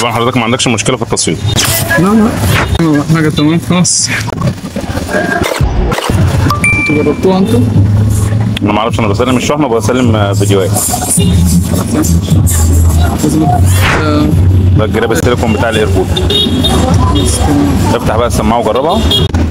طبعا حضرتك ما عندكش مشكله في التصوير؟ لا حاجة تمام خلاص. انتوا جربتوها انتوا؟ انا ما اعرفش، انا بسلم الشحنه وبسلم فيديوهات. ده الجراب التليفون بتاع الايربود. افتح بقى السماعه وجربها.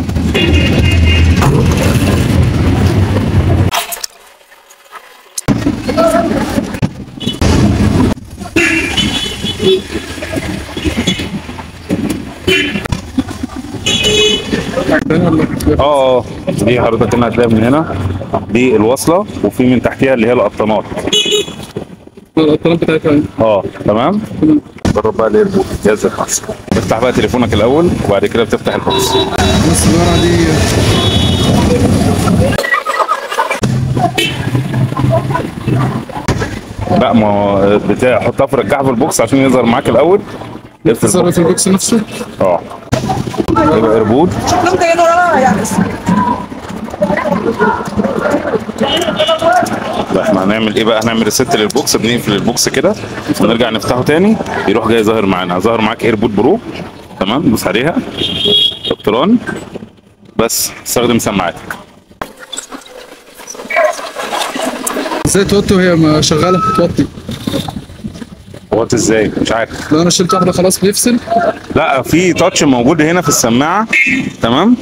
دي حضرتك هنا هتلاقي من هنا دي الوصله، وفي من تحتها اللي هي القطانات. القطانات بتاعتها. تمام. جرب بقى الايربود جاهز الخاص. افتح بقى تليفونك الاول وبعد كده بتفتح البوكس. بس الورقه دي لا، ما هو حطها في رجعها في البوكس عشان يظهر معاك الاول. يظهر في البوكس نفسه. يبقى ايربود. احنا هنعمل ايه بقى؟ هنعمل ريست للبوكس، بنقفل البوكس كده ونرجع نفتحه تاني، يروح جاي ظاهر معانا. ظاهر معاك ايربود برو. تمام. دوس عليها دكتوران، بس استخدم سماعاتك. ازاي توطي وهي ما شغاله؟ توطي وات ازاي؟ مش عارف. لو انا شلت واحده خلاص بيفصل. لا، في تاتش موجود هنا في السماعه. تمام.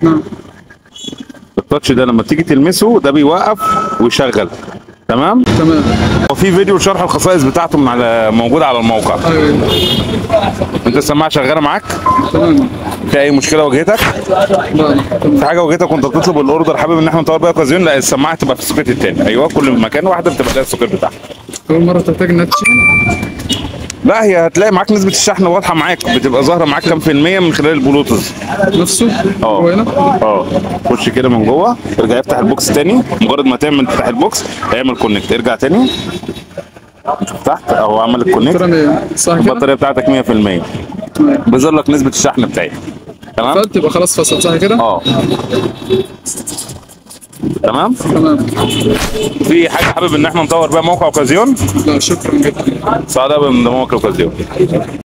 التاتش ده لما تيجي تلمسه ده بيوقف ويشغل. تمام. وفي فيديو شرح الخصائص بتاعته موجود على الموقع. ايوه. انت السماعه شغاله معاك؟ تمام. في اي مشكله واجهتك؟ لا. في حاجه واجهتك وانت بتطلب الاوردر حابب ان احنا نطور بيها اوكازيون؟ لا، السماعه تبقى في السوكيت الثاني. ايوه، كل مكان واحده بتبقى لها السوكيت بتاعها. اول مره تحتاج انها تشيل؟ لا، هي هتلاقي معاك نسبه الشحن واضحه معاك، بتبقى ظاهره معاك كام في الميه من خلال البلوتوث نفسه. هو هنا. خش كده من جوه، ارجع افتح البوكس تاني. مجرد ما تعمل تفتح البوكس اعمل كونكت، ارجع تاني. تحت اهو عمل الكونكت. صح كده؟ البطاريه بتاعتك 100%. بيظهر لك نسبه الشحن بتاعتك. تمام. تبقى خلاص فصل صح كده؟ تمام. في حاجه حابب ان احنا نطور بيها موقع اوكازيون؟ لا شكرا جدا. سعداء بانضمامك لاوكازيون.